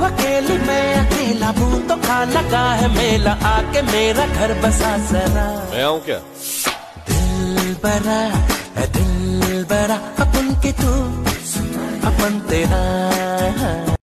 अकेली मैं अकेला हूँ तो खा लगा है मेला, आके मेरा घर बसा जरा। मैं आऊँ क्या? दिल बरा अपन के तू अपन तेरा